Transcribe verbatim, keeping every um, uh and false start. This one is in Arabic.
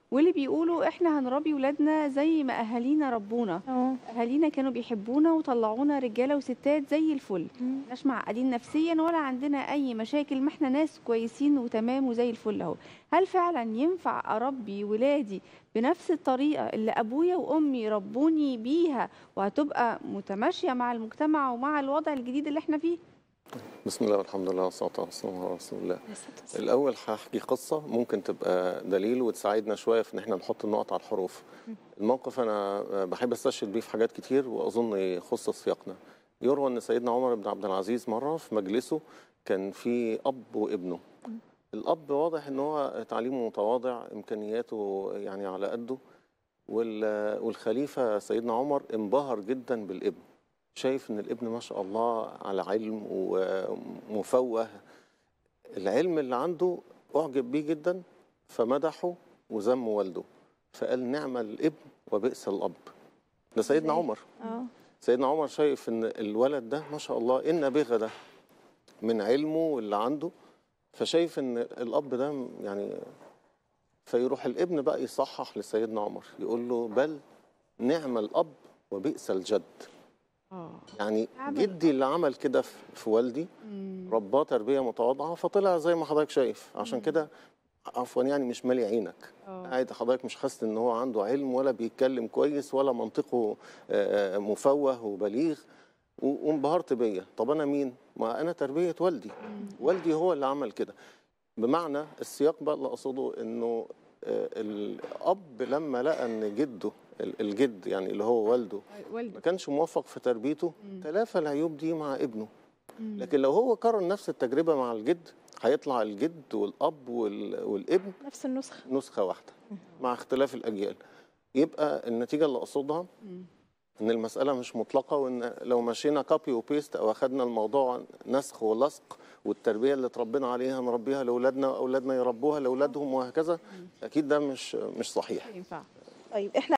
واللي بيقولوا إحنا هنربي ولادنا زي ما أهالينا ربونا، آه. أهالينا كانوا بيحبونا وطلعونا رجالة وستات زي الفل، إمم. مش معقدين نفسيًا ولا عندنا أي مشاكل، ما إحنا ناس كويسين وتمام وزي الفل أهو. هل فعلًا ينفع أربي ولادي بنفس الطريقة اللي أبويا وأمي ربوني بيها وهتبقى متماشية مع المجتمع ومع الوضع الجديد اللي إحنا فيه؟ بسم الله والحمد لله والصلاة والسلام على رسول الله. عليه الصلاة والسلام. الأول هاحكي قصة ممكن تبقى دليل وتساعدنا شوية في إن إحنا نحط النقط على الحروف. إمم. الموقف أنا باحب أستشهد بيه في حاجات كتير وأظن يخص سياقنا. يروى إن سيدنا عمر بن عبد العزيز مرة في مجلسه كان في أب وابنه. إمم. الأب واضح إن هو تعليمه متواضع، إمكانياته يعني على قده، وال- والخليفة سيدنا عمر انبهر جدا بالابن، شايف إن الابن ما شاء الله على علم ومفوه، العلم اللي عنده أعجب بيه جدا، فمدحه وذم والده، فقال نعم الابن وبئس الأب. ده سيدنا إزاي؟ عمر. آه. سيدنا عمر شايف إن الولد ده ما شاء الله إن بغى ده من علمه واللي عنده، فشايف إن الأب ده يعني، فيروح الابن بقى يصحح لسيدنا عمر يقول له بل نعم الأب وبئس الجد. آه. يعني نعم جدي اللي عمل كده في في والدي، إمم. رباه تربية متواضعة فطلع زي ما حضرتك شايف، عشان إمم. كده عفوا يعني مش مالي عينك، آه. قاعد حضرتك مش حاسس ان هو عنده علم ولا بيتكلم كويس ولا منطقه آه، مفوه وبليغ، و- وانبهرت بيا. طب انا مين؟ ما انا تربية والدي، إمم. والدي هو اللي عمل كده. بمعنى السياق بقى اللي اقصده انه آه، الاب لما لقى ان جده ال- الجد يعني اللي هو والده أ والدي. ما كانش موفق في تربيته، إمم. تلافى العيوب دي مع ابنه. إمم. لكن لو هو كرر نفس التجربة مع الجد، هيطلع الجد والأب وال- والابن نفس النسخة. نسخة واحدة مع اختلاف الأجيال. يبقى النتيجة اللي أقصدها إمم. إن المسألة مش مطلقة، وإن لو مشينا كوبي وبيست أو أخدنا الموضوع نسخ ولصق، والتربية اللي اتربينا عليها نربيها لأولادنا وأولادنا يربوها لأولادهم وهكذا، أكيد ده مش مش صحيح. ما ينفعش. طيب إحنا